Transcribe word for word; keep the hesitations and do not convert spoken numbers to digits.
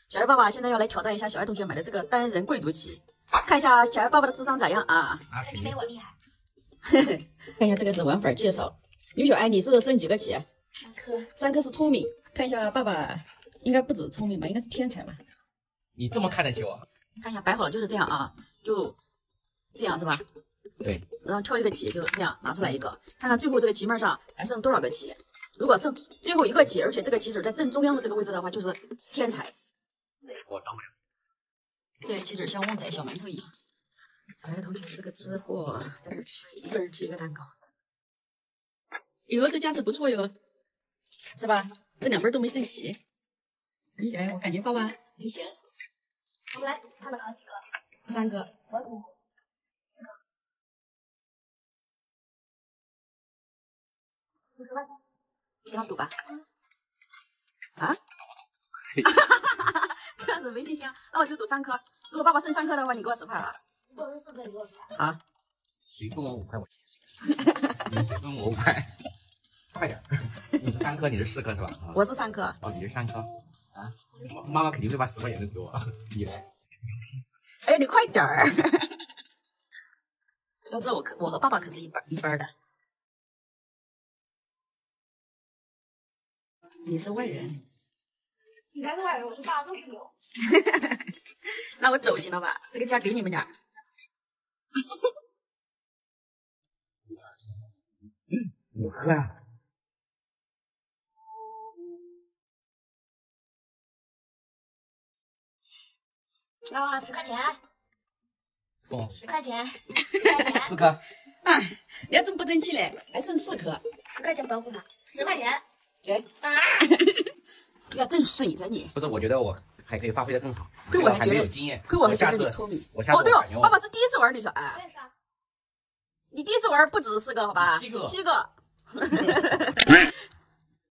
小爱爸爸现在要来挑战一下小爱同学买的这个单人贵族棋，看一下小爱爸爸的智商咋样啊？ 那你没我厉害。 看一下这个是玩法介绍。刘小爱，你是升几个棋？ 三颗。 三颗是聪明。看一下爸爸，应该不止聪明吧，应该是天才吧？ 你这么看得起我？ 看一下摆好了就是这样啊，就这样是吧？ 对。 然后挑一个棋，就这样拿出来一个，看看最后这个棋面上还剩多少个棋。如果剩最后一个棋，而且这个棋子在正中央的这个位置的话，就是天才。 我当不了。 这个棋子像旺仔小馒头一样。小爱同学是个吃货，在这吃一个人吃一个蛋糕。哟，这架势不错哟，是吧？这两边都没剩棋。哎，我感觉爸爸还行。 我们来，他们考几个？ 三个。 我赌。五十万。 给他赌吧。啊？这样子没信心，那我就赌三颗。如果爸爸剩三颗的话，你给我十块啊。 如果是四颗，你给我十块。 好。 谁分我五块，我先谁。你谁分我五块？快点！你是三颗，你是四颗是吧？啊、 我是三颗。 哦，你是三颗。啊？妈妈肯定会把十块钱都给我。你呢？ 哎，你快点儿！要知道我可我和爸爸可是一班一班的。你是外人。 你才是外人，我是大众友。 那我走行了吧？这个家给你们俩。 五颗啊！ 要十块钱。 哦， 十块钱。十块钱。 四颗。 啊，你要真不争气嘞，还剩四颗。 十块钱不要付他。十块钱。 给。啊！要真水着你。 不是，我觉得我还可以发挥的更好。 亏我还没有经验， 亏我还觉得你聪明。 我下次哦，对哦，爸爸是第一次玩，你说哎。 我也是啊。 你第一次玩不止四个，好吧？ 七个。 七个。